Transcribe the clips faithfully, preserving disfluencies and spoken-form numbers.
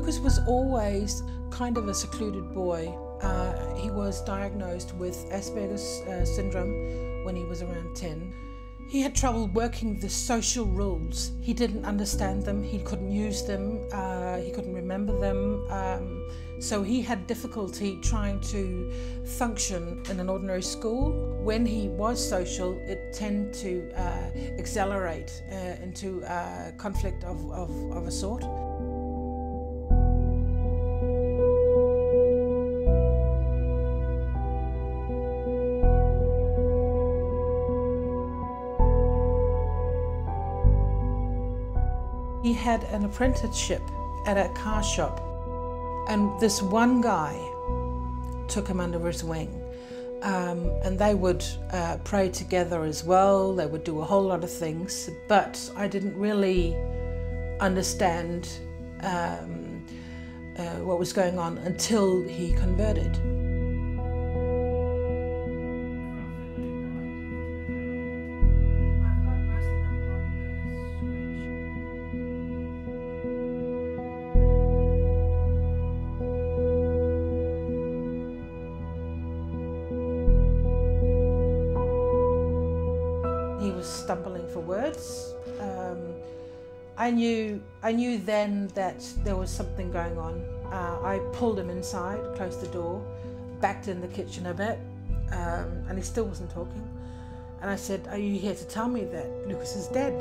Lukas was always kind of a secluded boy. Uh, he was diagnosed with Asperger's uh, syndrome when he was around ten. He had trouble working the social rules. He didn't understand them, he couldn't use them, uh, he couldn't remember them. Um, so he had difficulty trying to function in an ordinary school. When he was social, it tended to uh, accelerate uh, into uh, conflict of, of, of a sort. He had an apprenticeship at a car shop, and this one guy took him under his wing, um, and they would uh, pray together as well. They would do a whole lot of things, but I didn't really understand um, uh, what was going on until he converted. He was stumbling for words. Um, I knew, I knew then that there was something going on. Uh, I pulled him inside, closed the door, backed in the kitchen a bit, um, and he still wasn't talking. And I said, "Are you here to tell me that Lukas is dead?"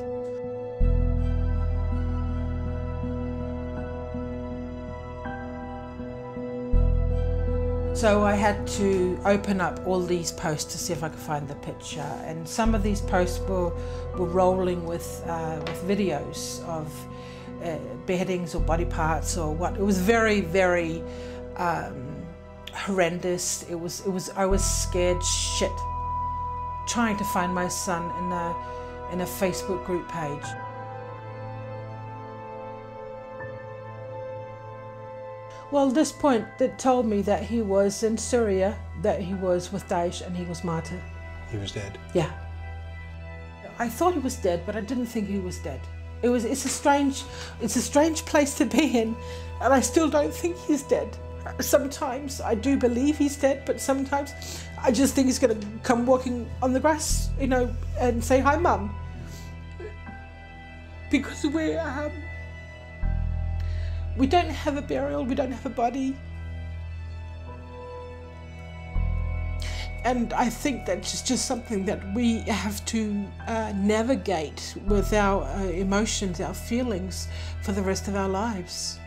So I had to open up all these posts to see if I could find the picture, and some of these posts were, were rolling with, uh, with videos of uh, beheadings or body parts or what. It was very, very um, horrendous. It was, it was, I was scared shit trying to find my son in a, in a Facebook group page. Well, this point that told me that he was in Syria, that he was with Daesh, and he was martyred. He was dead? Yeah. I thought he was dead, but I didn't think he was dead. It was, it's a strange, it's a strange place to be in, and I still don't think he's dead. Sometimes I do believe he's dead, but sometimes I just think he's going to come walking on the grass, you know, and say, "Hi, Mum." Because we're, um, we don't have a burial, we don't have a body. And I think that's just, just something that we have to uh, navigate with our uh, emotions, our feelings for the rest of our lives.